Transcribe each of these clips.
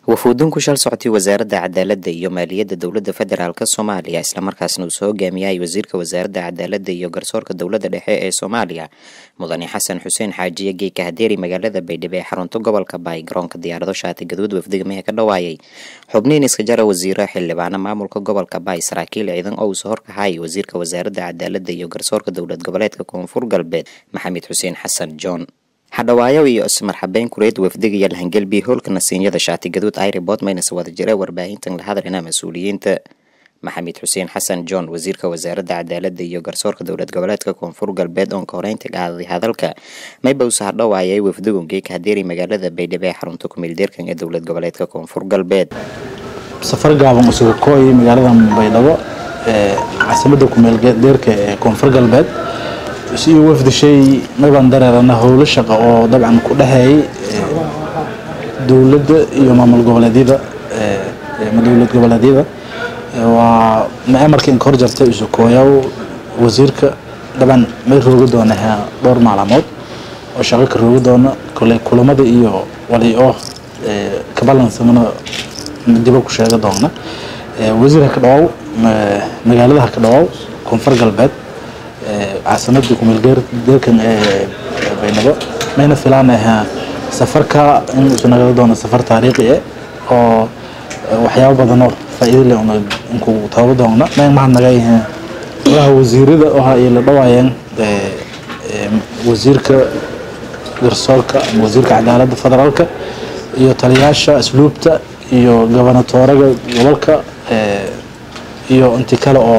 وفودن كشال سعتي وزارة عدالة iyo maaliyadda dowladda federaalka Soomaaliya isla markaasna uu soo hogaamiyay wasiirka wasaaradda cadaaladda iyo garsoorka dowladda dhexe ee Soomaaliya mudane Xasan Xuseen Xaaji Geeka Hadeeri magaalada Baydhabo ee xarunta gobolka Bay garoonka diyaarado shaati gaduud wafdiga mehe ka dhawaayay xubniin iska jara wasiirka xildhibaana maamulka gobolka Bay saraakiil ciidan oo soo horkahay wasiirka wasaaradda cadaaladda iyo garsoorka dowlad goboleedka Koonfur Galbeed Maxamed Xuseen Xasan John hadawaayo iyo marxabeyn kureed wafdiga yal hangalbi hoolka nasiinyada shaati gaduud ay report maynas wada jira warbaahintan la hadalina mas'uuliyiinta Maxamed Xuseen Xasan John wasiirka wasaaradda cadaaladda iyo garsoorka dowlad goboleedka Koonfur Galbeed oo ka horeynta qaaday hadalka mayba u soo dhawaayay wafdiga Geeka Hadeeri magaalada Baydhabo ee xarunta ku meeldeerkan ee dowlad goboleedka Koonfur Galbeed safar gaaban oo kooy magaalada Baydhabo caasimadda ku meeldeerka ee Koonfur Galbeed si wafdi shay ma baan dareerana howlo shaqo oo dabcan ku dhahay dawladda iyo maamul goboleedyada waa markii hor jartay isu kooyaw wasiirka dabcan may roogo doonaa dhowr maalmood oo shaqo ka roogo doona kulamada iyo wali oo ka balansamana dib ku sheega doona wasiirka ka dhaw magaalada ka dhaw Koonfur Galbeed عاصمة كوميلجر ذكر بينبا ما ينفلانها سفرك إن سنقدر دون سفر تاريخي أو وحياة بدنا فإذا اللي إنكو تعودنا ما يمحنا جايه وهو وزير ده وهاي اللي ضواين وزيرك درسالك وزيرك عدالة فدرالك يو تلياشة أسلوبته يو جبناتورك ولك يو انتقال أو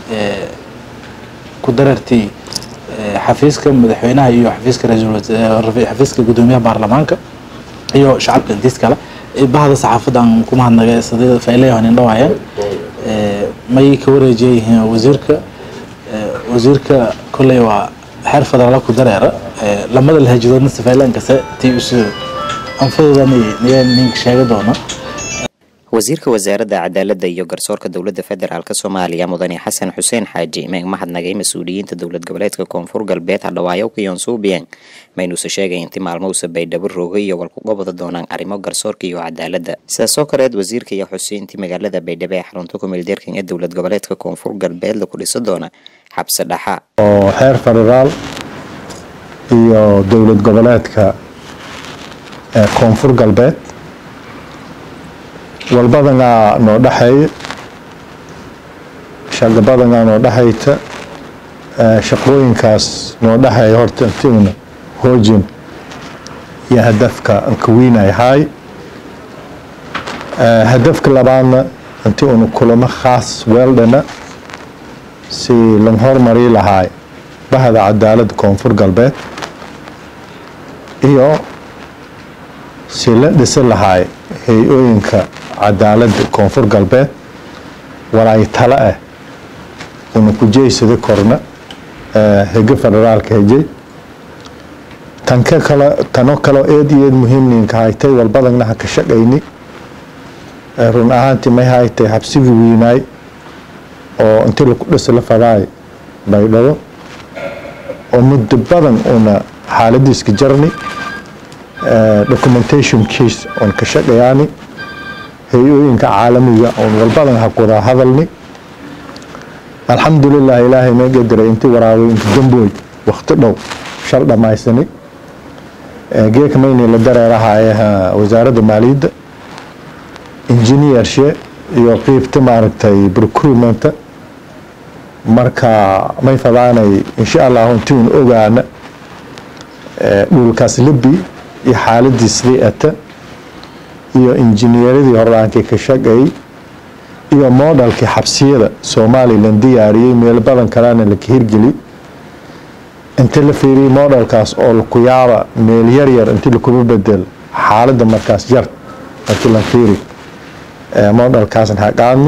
كدرتي حفيزك مدحوينها iyo xafiiska xafiiska gudoomiyaha baarlamaanka iyo shacabka intiis kale bahda saxaafadan kuma hadnagay saddeed fayleeyahan indhawaayeen may ka wareejiyeen wasiirka kulay waa xeer federaal ku dareera lamada la hajidoodna safaylanka tii isu anfadani nin sheega doona wasiirka wasaaradda cadaaladda iyo garsoorka dowladda federaalka Soomaaliya mudane Xasan Xuseen Xaaji ma hadnagay mas'uuliyiinta dowlad goboleedka Koonfur Galbeed hadawaayo ku yoonsuubiyeen maynu soo sheegay intii maalmo uu Baydhabo roogay iyo walku qobada doonaan arrimo garsoorka iyo cadaaladda sidoo kale wasiirka iyo Xuseentii magaalada Baydhabo ee xarunta ku meeldeerkan ee dowlad goboleedka Koonfur Galbeed la ku dhiso doona xabsi dhaxa oo xeer federaal iyo dowlad goboleedka Koonfur Galbeed والبدنا نودحي شغل بدنا نودحيته شقوين كاس نودحي هورتنتينا هوجين يا هدفك انكوينا هاي هدفك لبانا انتو كلمة خاص ويلدنا سي لنهور مري لهاي بهذا عدالة كونفور قلبات ايو سي لدسل لهاي هيوينك عدالة كونفور قلبات ولا يتلاقى ونكوجي سيدي كورنا هيجي فدرال كهيجي تنوكلو ايدي مهمين كهايتي والبدن لها كشقيني رون اهانتي ما هايتي حبسيجي ويناي او انتي لكودس لفداي بايدو ومد بدن اونا حالديس كجرني documentation case on كشقياني هيوينك عالمية أو والبعض هكذا هذلني الحمد لله إلهي ما قدر أنت وراوي أنت جنبوي واخترنا شرط ما يسني جيك ميني لدرجة راح وزارة المالية إنجنيير شيء يقيب تمارتي بروكرومنت مركا ما يفضعني إن شاء الله هنتون أوجعنا والكاس لبي حالة سريعة iyo injineeradii horaanka ka shaqay iyo modelka xabsiyada Soomaaliland diyaariyay meel badan kalena la hirgeli inta la fiiriyay modelkaas oo ku yaaba meel yar yar inta la ku bedel xaaladda markaas jar inta la fiiri modelkaas haqaani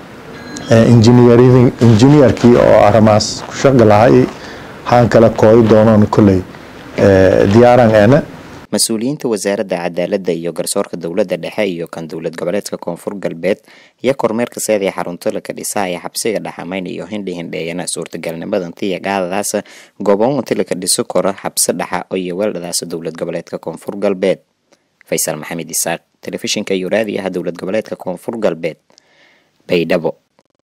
engineerkii oo aramaas ku shaqalahay haan kala kooy doonaan kulay diyaaran ana mas'uuliyiinta wasaaradda cadaaladda iyo garsoorka dowladda dhexe iyo kan dowlad goboleedka Koonfur Galbeed iyo kormeerka seedii xarunta la ka dhisay xabsiga dhaxamayn iyo hindhihindheeyana suurtagalnimadan tii gaadadaas goobon inta la ka dhiso koro xabsi dhaxa oo iyo weeladaas dowlad goboleedka Koonfur Galbeed Faysal Maxamed Isaaq, telefishinka iyo raadiyaha dowlad goboleedka Koonfur Galbeed, Baydhabo.